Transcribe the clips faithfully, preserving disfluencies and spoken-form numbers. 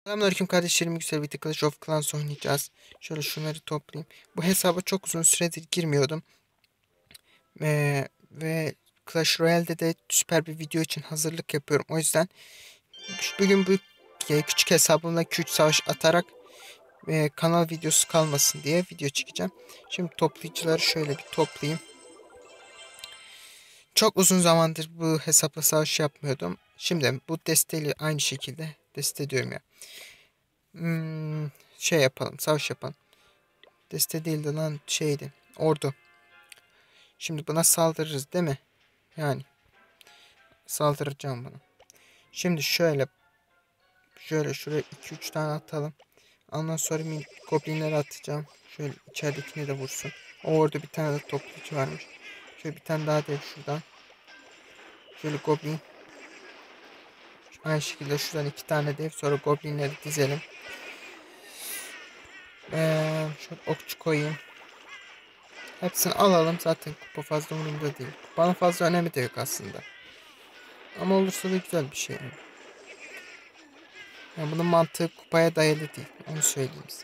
Selamünaleyküm kardeşlerim, güzel bir Clash of Clans oynayacağız. Şöyle şunları toplayayım. Bu hesaba çok uzun süredir girmiyordum. Ee, ve Clash Royale'de de süper bir video için hazırlık yapıyorum. O yüzden bugün bu e, küçük hesabımla iki üç savaş atarak e, kanal videosu kalmasın diye video çekeceğim. Şimdi toplayıcıları şöyle bir toplayayım. Çok uzun zamandır bu hesapla savaş yapmıyordum. Şimdi bu desteğiyle aynı şekilde deste diyorum ya. Hmm, şey yapalım, savaş yapalım. Deste değildi lan, şeydi. Ordu. Şimdi buna saldırırız değil mi? Yani saldıracağım buna. Şimdi şöyle şöyle şuraya iki üç tane atalım. Ondan sonra min goblinleri atacağım. Şöyle içeridekini de vursun. O orada bir tane de toplayıcı varmış. Şöyle bir tane daha dev şuradan. Şöyle goblin. Aynı şekilde şuradan iki tane dev. Sonra goblinleri dizelim. Ee, şöyle okçu koyayım. Hepsini alalım. Zaten kupa fazla umurumda değil. Bana fazla önemi de yok aslında. Ama olursa da güzel bir şey. Yani bunun mantığı kupaya dayalı değil. Onu söyleyeyim size.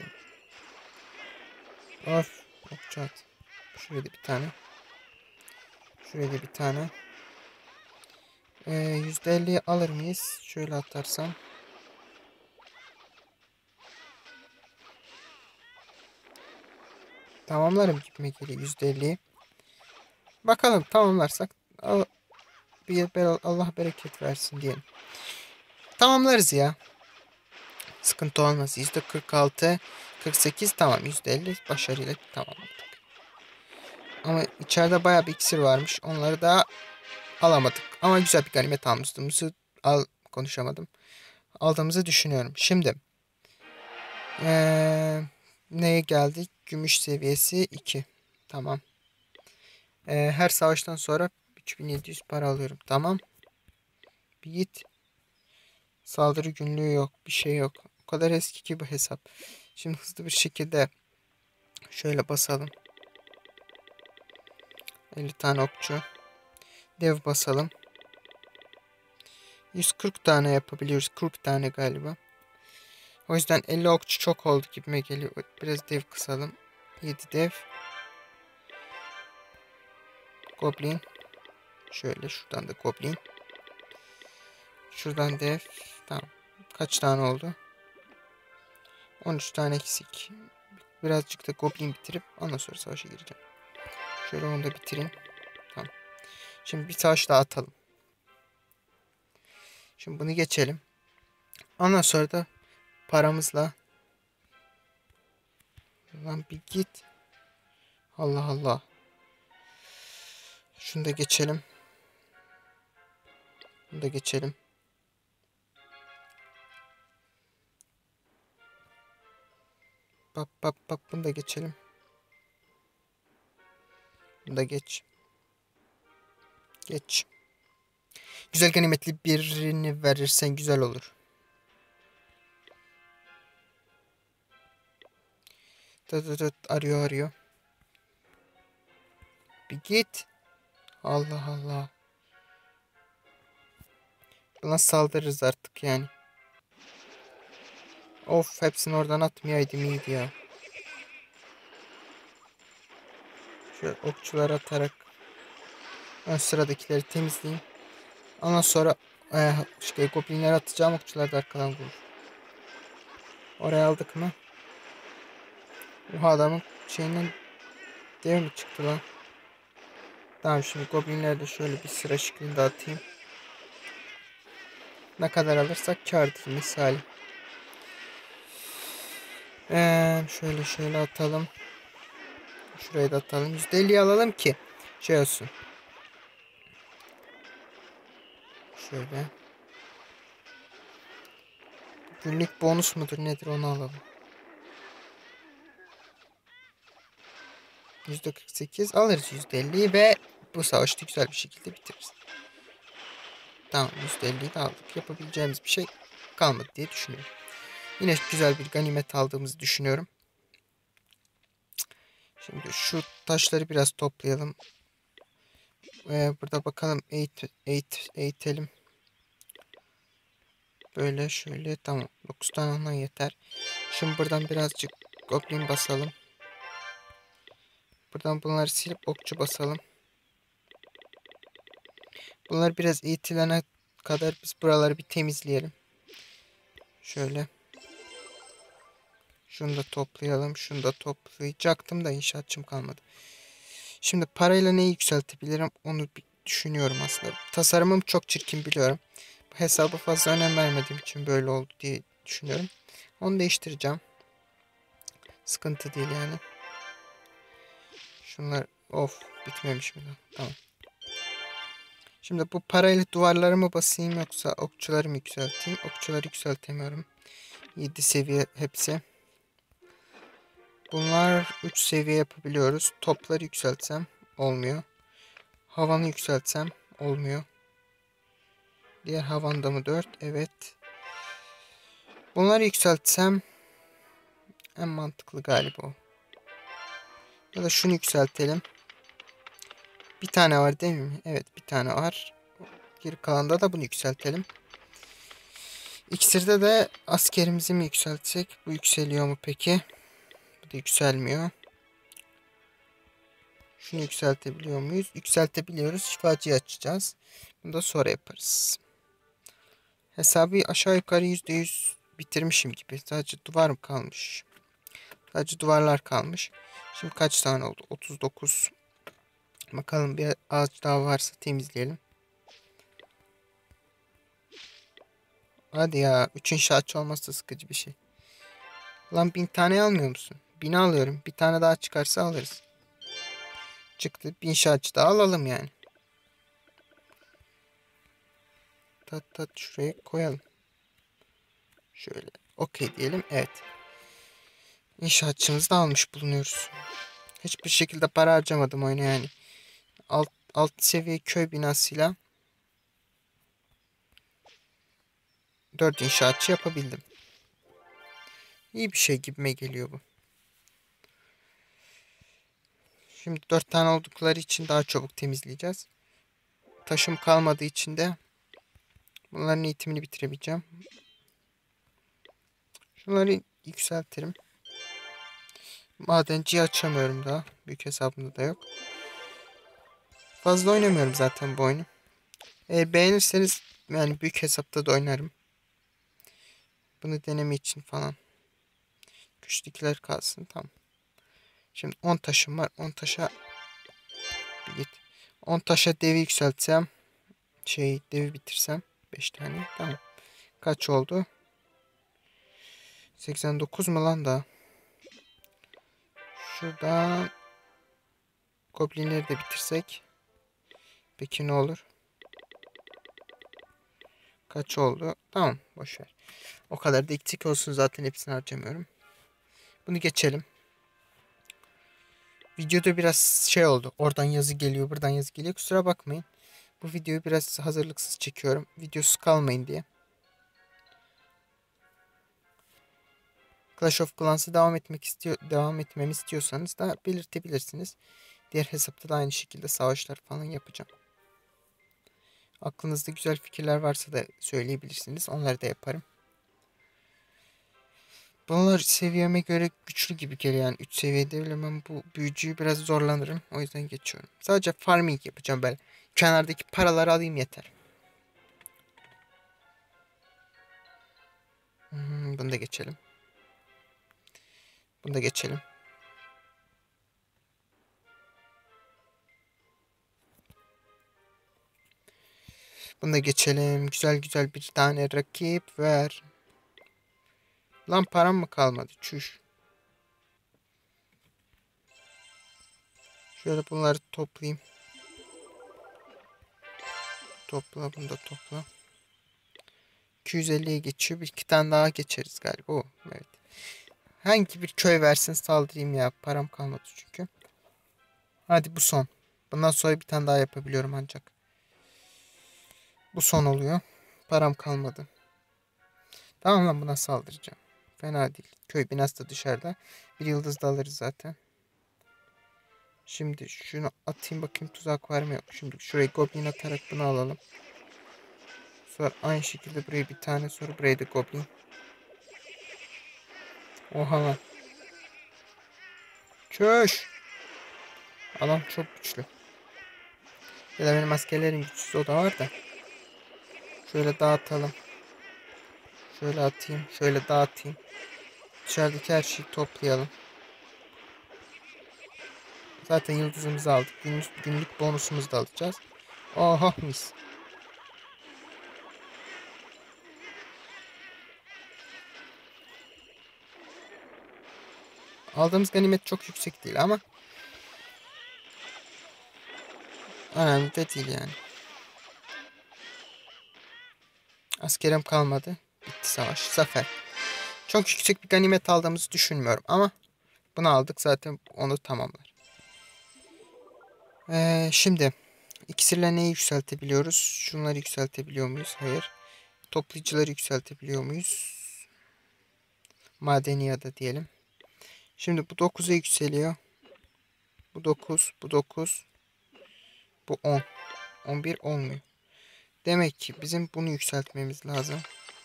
Of. Okçu at. Şuraya da bir tane. Şuraya da bir tane. Ee, yüzde elliyi alır mıyız? Şöyle atarsam. Tamamlarım gibime geliyor yüzde elliyi. Bakalım tamamlarsak al, bir, Allah bereket versin diyelim. Tamamlarız ya. Sıkıntı olmaz. yüzde kırk altı, kırk sekiz tamam, yüzde elli başarıyla tamamladık. Ama içeride bayağı bir iksir varmış. Onları da alamadık. Ama güzel bir ganimet almıştığımızı al konuşamadım. Aldığımızı düşünüyorum. Şimdi ee, neye geldik? Gümüş seviyesi iki. Tamam. Ee, her savaştan sonra üç bin yedi yüz para alıyorum. Tamam. Bir git. Saldırı günlüğü yok. Bir şey yok. O kadar eski ki bu hesap. Şimdi hızlı bir şekilde şöyle basalım. elli tane okçu. Dev basalım. yüz kırk tane yapabiliyoruz. kırk tane galiba. O yüzden elli okçu çok oldu gibime geliyor. Biraz dev kısalım. yedi dev. Goblin. Şöyle şuradan da goblin. Şuradan dev. Tamam. Kaç tane oldu? on üç tane eksik. Birazcık da goblin bitirip ondan sonra savaşa gireceğim. Şöyle onu da bitireyim. Tamam. Şimdi bir savaş daha atalım. Şimdi bunu geçelim. Ondan sonra da paramızla. Lan bir git. Allah Allah. Şunu da geçelim. Bunu da geçelim. Bak bak bak, bunu da geçelim. Bunu da geç. Geç. Güzel ganimetli birini verirsen güzel olur. Tıt tıt tıt, arıyor arıyor. Bir git. Allah Allah. Buna saldırırız artık yani. Of, hepsini oradan atmayaydım iyiydi ya. Şöyle okçular atarak ön sıradakileri temizleyeyim. Ondan sonra e, işte goblinleri atacağım, okçular da arkadan vurur. Oraya aldık mı? Bu adamın şeyinden dev mi çıktı lan? Tamam, şimdi goblinleri de şöyle bir sıra şeklinde atayım. Ne kadar alırsak kârdır misali. Ee, şöyle şöyle atalım. Şurayı da atalım. yüzde elliyi alalım ki şey olsun. Şöyle. Günlük bonus mudur nedir, onu alalım. yüzde kırk sekiz alırız yüzde elliyi ve bu savaşı güzel bir şekilde bitiririz. Tamam, yüzde elliyi de aldık. Yapabileceğimiz bir şey kalmadı diye düşünüyorum. Yine güzel bir ganimet aldığımızı düşünüyorum. Şimdi şu taşları biraz toplayalım. Ee, burada bakalım eğit, eğit, eğitelim. Böyle şöyle tamam. dokuz tane ondan yeter. Şimdi buradan birazcık goblin basalım. Buradan bunları silip okçu basalım. Bunlar biraz eğitilene kadar biz buraları bir temizleyelim. Şöyle. Şunu da toplayalım. Şunu da toplayacaktım da inşaatçım kalmadı. Şimdi parayla neyi yükseltebilirim onu bir düşünüyorum aslında. Tasarımım çok çirkin biliyorum. Bu hesaba fazla önem vermediğim için böyle oldu diye düşünüyorum. Onu değiştireceğim. Sıkıntı değil yani. Şunlar of bitmemiş mi lan? Tamam. Şimdi bu parayla duvarları mı basayım yoksa okçuları mı yükselteyim? Okçuları yükseltemiyorum. yedi seviye hepsi. Bunlar üç seviye yapabiliyoruz. Topları yükseltsem olmuyor. Havanı yükseltsem olmuyor. Diğer havanda mı dört? Evet. Bunları yükseltsem en mantıklı galiba o. Ya da şunu yükseltelim. Bir tane var değil mi? Evet bir tane var. Geri kalanda da bunu yükseltelim. İksirde de askerimizi mi yükseltsek? Bu yükseliyor mu peki? Bu da yükselmiyor. Şunu yükseltebiliyor muyuz? Yükseltebiliyoruz. Şifacıyı açacağız. Bunu da sonra yaparız. Hesabı aşağı yukarı yüzde yüz bitirmişim gibi. Sadece duvar mı kalmış? Sadece duvarlar kalmış. Şimdi kaç tane oldu? otuz dokuz. Bakalım bir ağaç daha varsa temizleyelim. Hadi ya. Üç inşaatçı olması da sıkıcı bir şey. Lan bin tane almıyor musun? Bini alıyorum. Bir tane daha çıkarsa alırız. Çıktı. Bir inşaatçı daha alalım yani. Tat tat şuraya koyalım. Şöyle. Okey diyelim. Evet. İnşaatçımızı da almış bulunuyoruz. Hiçbir şekilde para harcamadım oyuna yani. Alt, alt seviye köy binasıyla dört inşaatçı yapabildim. İyi bir şey gibime geliyor bu. Şimdi dört tane oldukları için daha çabuk temizleyeceğiz. Taşım kalmadığı için de bunların eğitimini bitirebileceğim. Şunları yükseltirim. Madenciyi açamıyorum daha. Büyük hesabımda da yok. Fazla oynamıyorum zaten bu oyunu. Eğer beğenirseniz yani büyük hesapta da oynarım. Bunu deneme için falan. Güçlükler kalsın tamam. Şimdi on taşım var. on taşa bir git. on taşa devi yükseltsem. Şey devi bitirsem. beş tane. Tamam. Kaç oldu? seksen dokuz mu lan da? Şuradan goblinleri de bitirsek. Peki ne olur? Kaç oldu? Tamam boşver. O kadar da eksik olsun zaten hepsini harcamıyorum. Bunu geçelim. Videoda biraz şey oldu. Oradan yazı geliyor, buradan yazı geliyor. Kusura bakmayın. Bu videoyu biraz hazırlıksız çekiyorum. Videosuz kalmayın diye. Clash of Clans'ı devam etmek istiyor, devam etmemi istiyorsanız da belirtebilirsiniz. Diğer hesapta da aynı şekilde savaşlar falan yapacağım. Aklınızda güzel fikirler varsa da söyleyebilirsiniz. Onları da yaparım. Bunlar seviyeme göre güçlü gibi geliyor. Yani üç seviyede bile ben bu büyücüyü biraz zorlanırım. O yüzden geçiyorum. Sadece farming yapacağım ben. Kenardaki paraları alayım yeter. Hmm, bunu da geçelim. Bunu da geçelim. Bunu da geçelim. Güzel güzel bir tane rakip ver. Lan param mı kalmadı? Çüş. Şöyle bunları toplayayım. Topla bunu da topla. iki yüz elliye geçiyor. Bir iki tane daha geçeriz galiba. Oo, evet. Hangi bir köy versin saldırayım ya. Param kalmadı çünkü. Hadi bu son. Bundan sonra bir tane daha yapabiliyorum ancak. Bu son oluyor. Param kalmadı. Tamam lan buna saldıracağım. Fena değil. Köy binası da dışarıda. Bir yıldız da alırız zaten. Şimdi şunu atayım bakayım tuzak var mı yok. Şimdi şurayı goblin atarak bunu alalım. Sonra aynı şekilde buraya bir tane, sonra buraya da goblin. Oha lan. Çöş. Adam çok güçlü. Ya da benim askerlerim güçsüz, o da var da. Şöyle dağıtalım. Şöyle atayım. Şöyle dağıtayım. Dışarıdaki her şeyi toplayalım. Zaten yıldızımızı aldık. Günlük, günlük bonusumuzu da alacağız. Oha mis. Aldığımız ganimet çok yüksek değil ama önemli de değil yani. Askerim kalmadı. Bitti savaş. Zafer. Çok yüksek bir ganimet aldığımızı düşünmüyorum ama bunu aldık, zaten onu tamamlar. Ee, şimdi iksirle neyi yükseltebiliyoruz? Şunları yükseltebiliyor muyuz? Hayır. Toplayıcıları yükseltebiliyor muyuz? Madeni ya da diyelim. Şimdi bu dokuza yükseliyor. Bu dokuz, bu dokuz, bu on. on bir olmuyor. Demek ki bizim bunu yükseltmemiz lazım.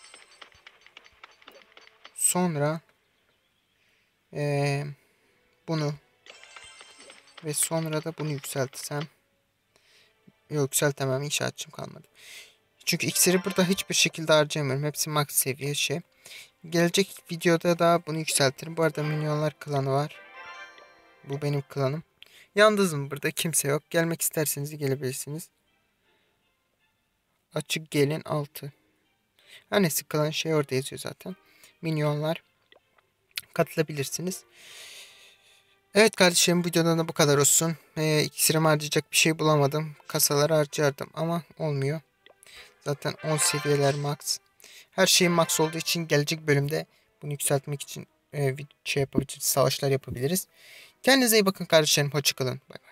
Sonra ee, bunu ve sonra da bunu yükseltsem. Yok, yükseltemem. İnşaatçım kalmadı. Çünkü iksiri burada hiçbir şekilde harcamıyorum. Hepsi max seviye şey. Gelecek videoda da bunu yükseltirim. Bu arada minyonlar klanı var. Bu benim klanım. Yalnızım burada. Kimse yok. Gelmek isterseniz gelebilirsiniz. Açık gelin altı. Her neyse, klan şey orada yazıyor zaten. Minyonlar. Katılabilirsiniz. Evet kardeşlerim, bu videodan da bu kadar olsun. Ee, iksirimi harcayacak bir şey bulamadım. Kasaları harcardım ama olmuyor. Zaten on seviyeler max. Her şeyin max olduğu için gelecek bölümde bunu yükseltmek için e, şey yapabiliriz, savaşlar yapabiliriz. Kendinize iyi bakın kardeşlerim. Hoşça kalın. Bay bay.